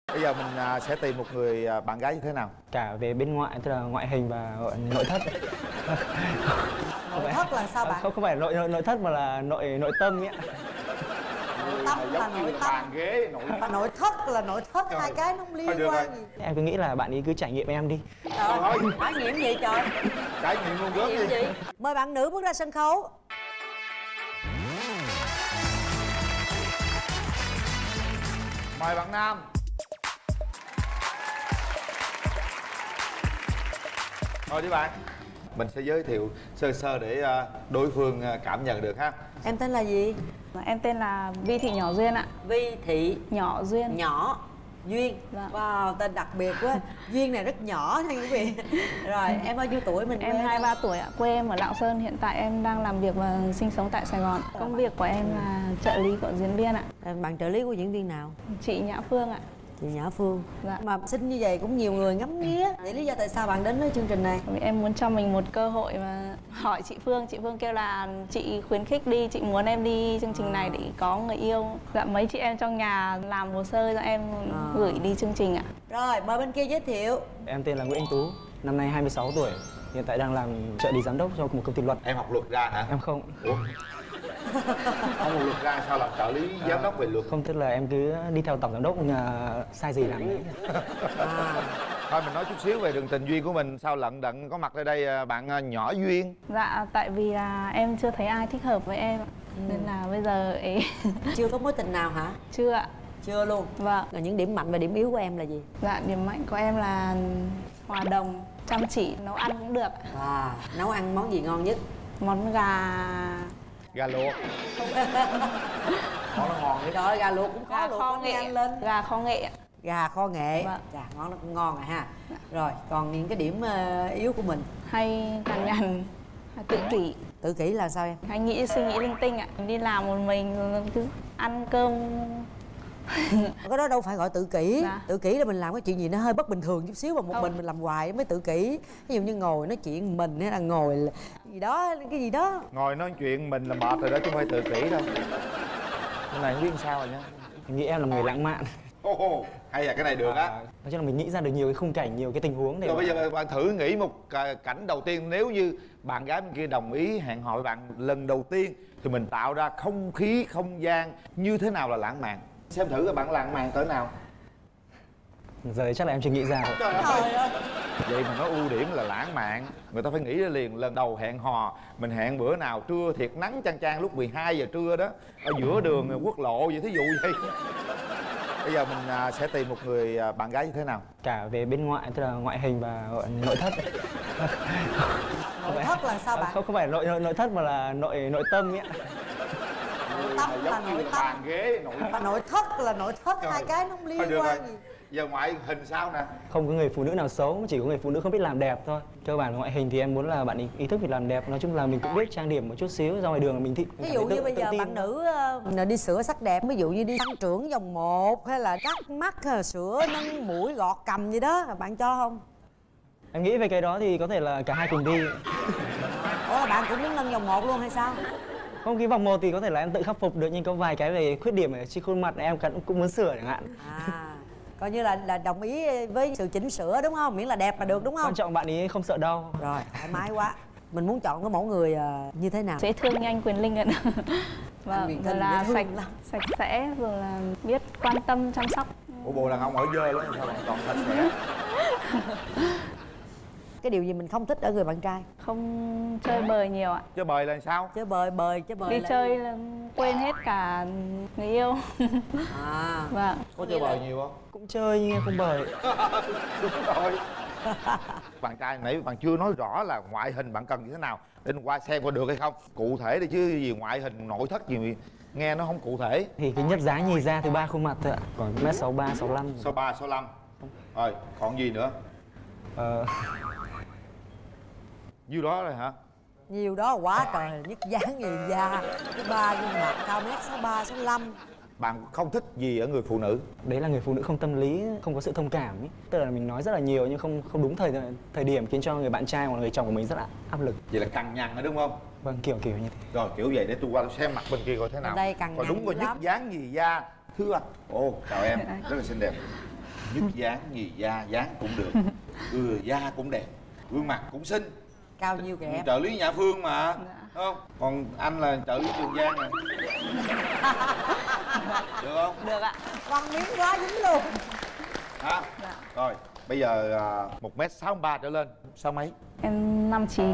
Bây giờ mình sẽ tìm một người bạn gái như thế nào? Cả về bên ngoại, tức là ngoại hình và nội thất. Nội thất là sao bạn? Không phải nội thất mà là nội tâm ấy. Nội tâm là nội tâm. Bàn ghế Nội thất là nội thất, hai cái nó không liên quan gì. Em cứ nghĩ là bạn ấy cứ trải nghiệm em đi. Trời, trải nghiệm gì trời? Trải nghiệm luôn gớm gì? Mời bạn nữ bước ra sân khấu. Mời bạn nam. Mời đi bạn. Mình sẽ giới thiệu sơ sơ để đối phương cảm nhận được ha. Em tên là gì? Em tên là Vi Thị Nhỏ Duyên ạ. Vi Thị Nhỏ Duyên. Nhỏ Duyên. Dạ. Wow, tên đặc biệt quá. Duyên này rất nhỏ nha quý vị. Rồi, em bao nhiêu tuổi? Mình Em 23 tuổi ạ. Quê em ở Lạng Sơn. Hiện tại em đang làm việc và sinh sống tại Sài Gòn. Công việc của em là trợ lý của diễn viên ạ. Bạn trợ lý của diễn viên nào? Chị Nhã Phương ạ. Chị Nhã Phương. Dạ. Mà xinh như vậy cũng nhiều người ngắm nghía. Vậy lý do tại sao bạn đến với chương trình này? Vì em muốn cho mình một cơ hội mà hỏi chị Phương kêu là chị khuyến khích đi, chị muốn em đi chương trình này để có người yêu. Dạ, mấy chị em trong nhà làm hồ sơ cho em gửi đi chương trình ạ. Rồi, mời bên kia giới thiệu. Em tên là Nguyễn Anh Tú, năm nay 26 tuổi. Hiện tại đang làm trợ lý giám đốc cho một công ty luật. Em học luật ra hả? Em không. Ủa? Không học luật ra sao làm trợ lý giám đốc về luật? Không, tức là em cứ đi theo tổng giám đốc, sai gì làm đấy. Thôi mình nói chút xíu về đường tình duyên của mình. Sao lận đận có mặt ở đây bạn Nhỏ Duyên? Dạ, tại vì là em chưa thấy ai thích hợp với em nên là bây giờ ấy. Chưa có mối tình nào hả? Chưa ạ. Chưa luôn. Vâng. Rồi những điểm mạnh và điểm yếu của em là gì? Dạ, điểm mạnh của em là hòa đồng, chăm chỉ, nấu ăn cũng được. Nấu ăn món gì ngon nhất? Món gà... Gà luộc. Món nó ngon nhất. Trời ơi, gà luộc cũng khó Gà luộc kho lắm, nghệ. ăn lên. Gà kho nghệ ạ. Gà kho nghệ. Vâng. Chà, món nó cũng ngon rồi ha. Rồi, còn những cái điểm yếu của mình? Hay cằn nhằn, hay tự kỷ. Tự kỷ là sao em? Hay suy nghĩ linh tinh ạ. Đi làm một mình rồi cứ ăn cơm. Cái đó đâu phải gọi tự kỷ. Dạ. Tự kỷ là mình làm cái chuyện gì nó hơi bất bình thường chút xíu mà một Không. mình làm hoài mới tự kỷ. Ví dụ như ngồi nói chuyện mình hay là ngồi gì đó, cái gì đó. Ngồi nói chuyện mình là mệt rồi đó chứ không phải tự kỷ đâu. Cái này không biết sao rồi nha. Em nghĩ em là người lãng mạn. Hay là cái này được á. Nói chung là mình nghĩ ra được nhiều cái khung cảnh, nhiều cái tình huống để Rồi bây giờ bạn thử nghĩ một cảnh đầu tiên. Nếu như bạn gái bên kia đồng ý hẹn hò với bạn lần đầu tiên thì mình tạo ra không khí, không gian như thế nào là lãng mạn. Xem thử các bạn lãng mạn cỡ nào. giờ chắc là em chưa nghĩ ra. Trời ơi. Vậy mà nói ưu điểm là lãng mạn. Người ta phải nghĩ ra liền. Lần đầu hẹn hò mình hẹn bữa nào trưa thiệt nắng chang chang lúc 12 giờ trưa đó, ở giữa đường quốc lộ vậy, thí dụ vậy. Bây giờ mình sẽ tìm một người bạn gái như thế nào? Cả về bên ngoại, tức là ngoại hình và nội thất. Nội thất là sao bạn? Không phải nội thất mà là nội tâm ấy. Nội tâm là nội tâm. Bàn ghế Nội thất là nội thất, hai cái nó không liên quan gì. Giờ ngoại hình sao nè? Không có người phụ nữ nào xấu, chỉ có người phụ nữ không biết làm đẹp thôi. Cơ bản ngoại hình thì em muốn là bạn ý thức việc làm đẹp. Nói chung là mình cũng biết trang điểm một chút xíu, ra ngoài đường là mình Ví dụ như bây giờ bạn nữ đi sửa sắc đẹp, ví dụ như đi tăng trưởng vòng 1 hay là cắt mắt hay là sửa nâng mũi gọt cằm gì đó, bạn cho không? Em nghĩ về cái đó thì có thể là cả hai cùng đi. Ủa, bạn cũng muốn nâng vòng 1 luôn hay sao? Không, cái vòng 1 thì có thể là em tự khắc phục được, nhưng có vài cái về khuyết điểm ở trên khuôn mặt em cũng muốn sửa chẳng hạn. Coi như là đồng ý với sự chỉnh sửa đúng không? Miễn là đẹp là được đúng không? Quan trọng bạn ấy không sợ đau. Rồi, thoải mái quá. Mình muốn chọn cái mẫu người như thế nào? Dễ thương như anh Quyền Linh ạ. Vâng, rồi là sạch sẽ, rồi là biết quan tâm chăm sóc. Ủa bộ đàn ông ở dơ lắm sao bạn còn sạch sẽ? Cái điều gì mình không thích ở người bạn trai? Không chơi bời nhiều ạ. Chơi bời là sao? Chơi bời Đi chơi là quên hết cả người yêu. Vâng. Có chơi bời nhiều không? Cũng chơi nhưng em không bời. Đúng rồi. Bạn trai nãy bạn chưa nói rõ là ngoại hình bạn cần như thế nào để qua xem có được hay không. Cụ thể đi chứ gì ngoại hình nội thất gì nghe nó không cụ thể. Thì cái nhất giá nhì ra từ 3 khuôn mặt thôi ạ. Còn 1m63, 65. 63, 65. Rồi, còn gì nữa? Nhiêu đó rồi hả? Nhiều đó quá trời, nhất dáng nhì da, thứ ba gương mặt cao 1m63, 65. Bạn không thích gì ở người phụ nữ? Đấy là người phụ nữ không tâm lý, không có sự thông cảm ấy. Tức là mình nói rất là nhiều nhưng không đúng thời điểm, khiến cho người bạn trai hoặc người chồng của mình rất là áp lực. Vậy là cằn nhằn rồi đúng không? Vâng, kiểu như thế. Rồi kiểu vậy để tôi qua tôi xem mặt bên kia coi thế nào. Ở đây cằn coi nhằn đúng coi dữ nhất lắm. dáng gì da. Thưa anh. Ồ, chào em, rất là xinh đẹp. nhất dáng nhì da, dáng cũng được, da cũng đẹp, gương mặt cũng xinh. Cao nhiêu kìa em? Trợ lý Nhã Phương mà, Dạ. đúng không? Còn anh là trợ lý Trường Giang này. Được không? Được ạ. Quăng miếng quá dính luôn. Hả? Dạ. Rồi, bây giờ 1m63 trở lên, sao mấy? Em 59.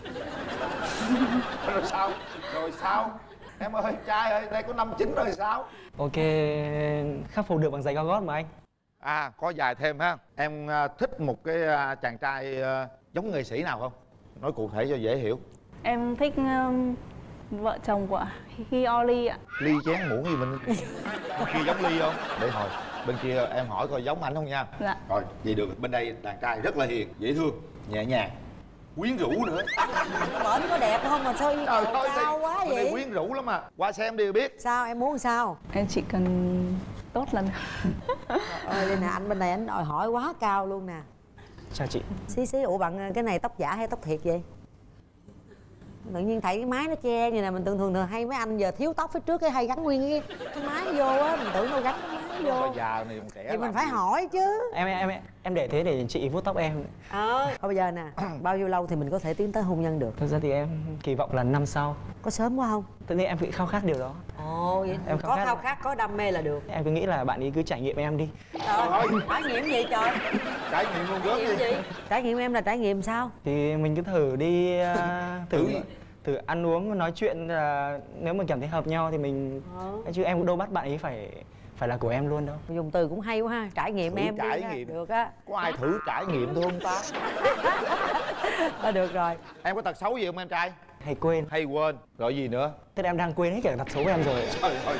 Rồi sao? Rồi sao? Em ơi, trai ơi, đây có 59 rồi sao? Ok, khắc phục được bằng giày cao gót mà anh. À, có dài thêm ha. Em thích một cái chàng trai giống nghệ sĩ nào không? Nói cụ thể cho dễ hiểu. Em thích vợ chồng của Hioli ạ. Ly chén muỗng gì mình kia giống Ly không? để hồi bên kia em hỏi coi giống ảnh không nha. Dạ. Rồi vậy được. Bên đây đàn trai rất là hiền, dễ thương, nhẹ nhàng, quyến rũ nữa. Vợ nó có đẹp không mà sao yêu cầu cao quá bên đây vậy? quyến rũ lắm mà, qua xem đi biết. Sao em muốn sao? Em chỉ cần tốt lần. Ơi đây nè, anh bên này anh đòi hỏi quá cao luôn nè. Chào chị. Xí, ủa bạn cái này tóc giả hay tóc thiệt vậy? Tự nhiên thấy cái mái nó che như này, mình thường hay mấy anh giờ thiếu tóc phía trước cái hay gắn nguyên cái mái vô á, mình tưởng đâu gắn cái mái vô. Bây giờ này còn trẻ Thì mình làm phải gì? hỏi chứ. Em để thế để chị vuốt tóc em. Thôi bây giờ nè, bao nhiêu lâu thì mình có thể tiến tới hôn nhân được? Thực ra thì em kỳ vọng là năm sau. Có sớm quá không? Tự nhiên em bị khao khát điều đó. Ồ vậy Em có khao khao khát, có đam mê là được. Em cứ nghĩ là bạn ấy cứ trải nghiệm em đi. Trời, trải nghiệm gì trời? Trải nghiệm luôn gớm Trải nghiệm đi. gì? Trải nghiệm em là trải nghiệm sao? Thì mình cứ thử đi Thử. thử ăn uống nói chuyện, nếu mà cảm thấy hợp nhau thì mình chứ em cũng đâu bắt bạn ấy phải là của em luôn đâu. Dùng từ cũng hay quá ha, trải nghiệm Thử em đi trải ha. nghiệm. Được á. Có ai thử trải nghiệm thôi không ta? Được rồi. Em có tật xấu gì không em trai? Hay quên. Hay quên. Rồi gì nữa? Thế em đang quên hết cả tật xấu của em rồi. Trời ơi.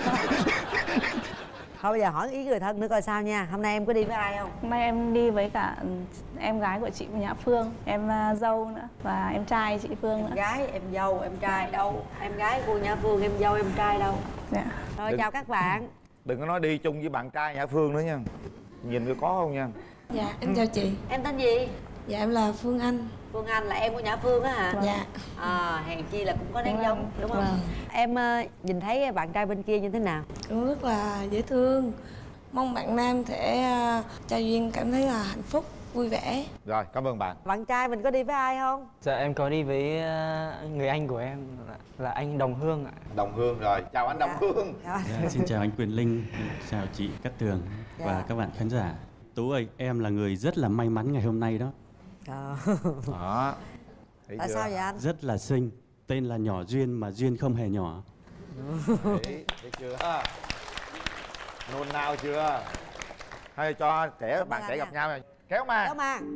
Thôi bây giờ hỏi ý người thân nữa coi sao nha. Hôm nay em có đi với ai không? Hôm nay em đi với cả em gái của chị Nhã Phương, em dâu nữa và em trai chị Phương nữa. Gái, em dâu, em trai đâu? Em gái cô Nhã Phương, em dâu, em trai đâu? Dạ. Rồi Đừng- chào các bạn. Đừng có nói đi chung với bạn trai Nhã Phương nữa nha. Nhìn coi có không nha. Dạ, em chào chị. Em tên gì? Dạ, em là Phương Anh. Phương Anh là em của Nhã Phương á hả? Dạ. Hèn chi là cũng có nét giống đúng không? Vâng. Em nhìn thấy bạn trai bên kia như thế nào? Cũng rất là dễ thương. Mong bạn nam sẽ cho duyên cảm thấy là hạnh phúc, vui vẻ. Rồi, cảm ơn bạn. Bạn trai mình có đi với ai không? Dạ em có đi với người anh của em là anh Đồng Hương ạ. Đồng Hương rồi. Chào anh Đồng Hương. Dạ. Dạ, xin chào anh Quyền Linh, chào chị Cát Tường Dạ. và các bạn khán giả. Tú ơi, em là người rất là may mắn ngày hôm nay đó. Đó. Thấy Tại chưa? sao vậy anh? Rất là xinh, tên là Nhỏ Duyên mà Duyên không hề nhỏ. Thấy chưa? Nôn nao chưa? Hay cho Cảm bạn ơn trẻ anh gặp nha. nhau này. Kéo mà. Kéo mà.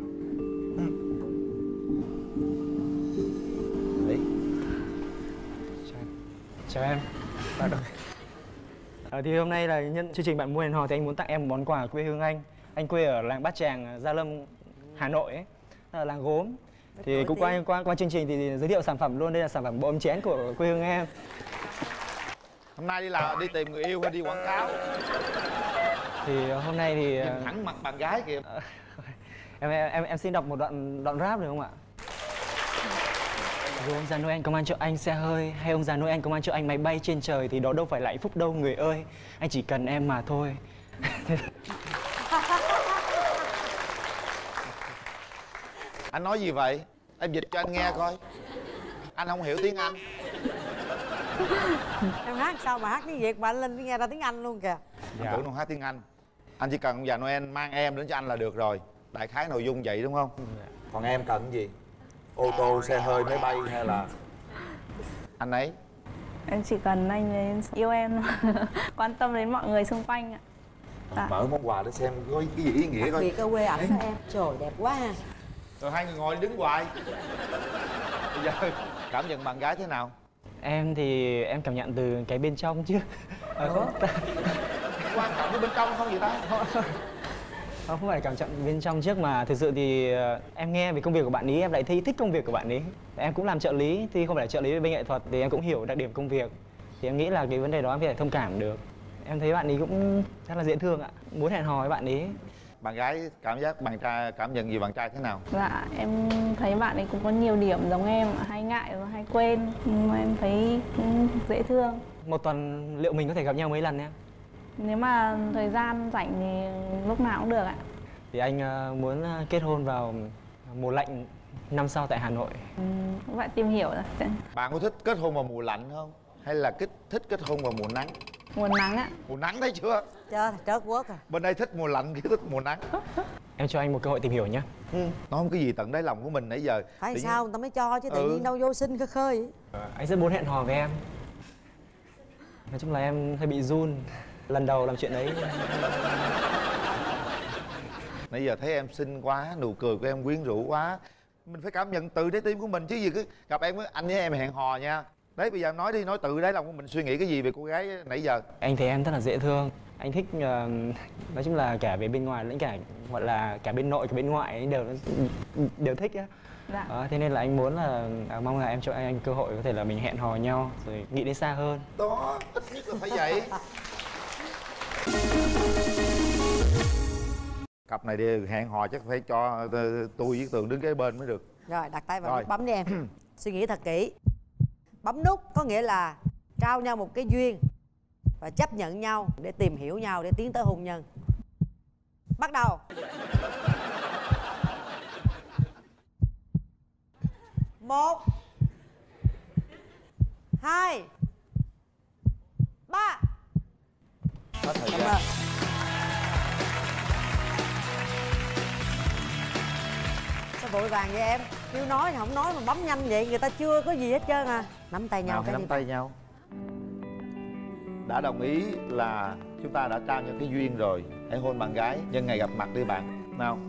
Đấy. Chào em. Thì hôm nay là nhân chương trình Bạn Muốn Hẹn Hò thì anh muốn tặng em một món quà quê hương anh. Anh quê ở làng Bát Tràng, Gia Lâm, Hà Nội ấy. Là làng gốm. Thì cũng qua chương trình thì giới thiệu sản phẩm luôn. Đây là sản phẩm bộ ấm chén của quê hương em. Hôm nay đi tìm người yêu hay đi quảng cáo? Thì hôm nay thì Nhìn thẳng mặt bạn gái kìa. em xin đọc một đoạn rap được không ạ? Dù ông già Noel công an cho anh xe hơi, hay ông già Noel công an cho anh máy bay trên trời, thì đó đâu phải là hạnh phúc đâu người ơi. Anh chỉ cần em mà thôi. Anh nói gì vậy? Em dịch cho anh nghe coi. Anh không hiểu tiếng Anh. Em hát sao mà hát tiếng Việt mà anh Linh nghe ra tiếng Anh luôn kìa. Anh tưởng nó hát tiếng Anh. Anh chỉ cần ông già Noel mang em đến cho anh là được rồi. Đại khái nội dung vậy đúng không? Còn em cần cái gì? Ô tô, xe hơi, máy bay hay là... Anh ấy. Em chỉ cần anh ấy yêu em, quan tâm đến mọi người xung quanh ạ. Dạ. Mở món quà để xem có cái gì ý nghĩa Đặc coi. biệt ở quê ảnh đó em. Trời đẹp quá ha. Rồi hai người ngồi đứng hoài. Bây giờ cảm nhận bạn gái thế nào? Em thì em cảm nhận từ cái bên trong chứ. Quan trọng cái bên trong không vậy ta? Không phải cảm nhận bên trong trước mà thực sự thì em nghe về công việc của bạn ấy em lại thấy thích công việc của bạn ấy. Em cũng làm trợ lý, tuy không phải là trợ lý về bên nghệ thuật thì em cũng hiểu đặc điểm công việc. Thì em nghĩ là cái vấn đề đó em có thể thông cảm được. Em thấy bạn ấy cũng rất là dễ thương ạ. Muốn hẹn hò với bạn ấy. Bạn gái cảm giác bạn trai cảm nhận gì bạn trai thế nào? Dạ, em thấy bạn ấy cũng có nhiều điểm giống em, hay ngại và hay quên. Nhưng mà em thấy cũng dễ thương. Một tuần liệu mình có thể gặp nhau mấy lần em? Nếu mà thời gian rảnh thì lúc nào cũng được ạ. Thì anh muốn kết hôn vào mùa lạnh năm sau tại Hà Nội. Cũng phải tìm hiểu rồi. Bạn có thích kết hôn vào mùa lạnh không? Hay là thích kết hôn vào mùa nắng? Mùa nắng ạ. Mùa nắng thấy chưa? Trớt quất à. Bên đây thích mùa lạnh, kia thích mùa nắng. Em cho anh một cơ hội tìm hiểu nhé. Nói không cái gì tận đáy lòng của mình nãy giờ. Phải Tự sao người ta mới cho chứ tự nhiên đâu vô sinh khơi khơi vậy. Anh rất muốn hẹn hò với em. Nói chung là em hơi bị run lần đầu làm chuyện đấy. Nãy giờ thấy em xinh quá, nụ cười của em quyến rũ quá. Mình phải cảm nhận từ trái tim của mình chứ gì cứ gặp em anh với em hẹn hò nha. Đấy bây giờ nói đi, nói từ đáy lòng của mình suy nghĩ cái gì về cô gái nãy giờ. Anh thấy em rất là dễ thương. Anh thích nói chung là cả về bên ngoài lẫn cả gọi là cả bên nội cả bên ngoại anh đều thích á. Dạ. Thế nên là anh muốn là mong là em cho anh cơ hội có thể là mình hẹn hò nhau rồi nghĩ đến xa hơn. Đó, ít nhất là phải vậy. Cặp này đi hẹn hò chắc phải cho tôi với Tường đứng kế bên mới được. Rồi đặt tay vào Rồi. nút bấm đi em. Suy nghĩ thật kỹ. Bấm nút có nghĩa là trao nhau một cái duyên và chấp nhận nhau để tìm hiểu nhau để tiến tới hôn nhân. Bắt đầu. 1 2 3. Hết thời Cảm gian. ơn. Sao vội vàng vậy em? Kêu nói thì không nói mà bấm nhanh vậy, người ta chưa có gì hết trơn à. Nắm tay nhau Nào cái hãy đi. nắm tay nhau. Đã đồng ý là chúng ta đã trao nhau cái duyên rồi. Hãy hôn bạn gái nhân ngày gặp mặt đi bạn. Nào.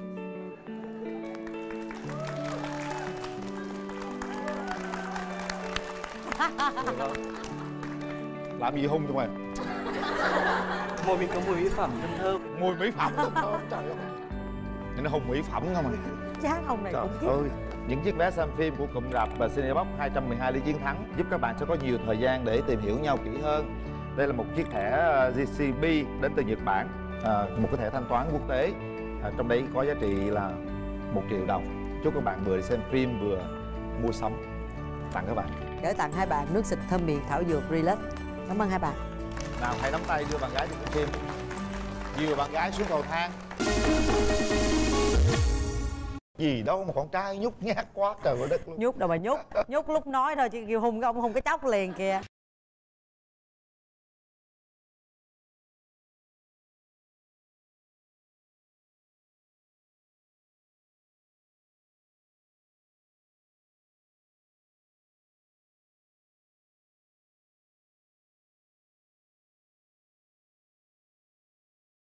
Được không? Làm gì hôn cho mày? Môi mình có mùi mỹ phẩm thơm thơm. Mùi mỹ phẩm thơm thơm, trời ơi. Nó hôn mỹ phẩm không à? Chán ông này Trời cũng khiếp. ơi. Những chiếc vé xem phim của cụm rạp và Cinebox 212 Lý Chiến Thắng giúp các bạn sẽ có nhiều thời gian để tìm hiểu nhau kỹ hơn. Đây là một chiếc thẻ JCB đến từ Nhật Bản, một cái thẻ thanh toán quốc tế. Trong đấy có giá trị là 1 triệu đồng. Chúc các bạn vừa đi xem phim vừa mua sắm. Tặng các bạn. Gửi tặng hai bạn nước xịt thơm miệng thảo dược Relax. Cảm ơn hai bạn. Nào hãy nắm tay đưa bạn gái đi xem phim. Dìu bạn gái xuống cầu thang. Gì đâu mà con trai nhút nhát quá trời ơi đất luôn. Nhút đâu mà nhút. Nhút lúc nói thôi chứ kêu hung cái ông hung cái chóc liền kìa.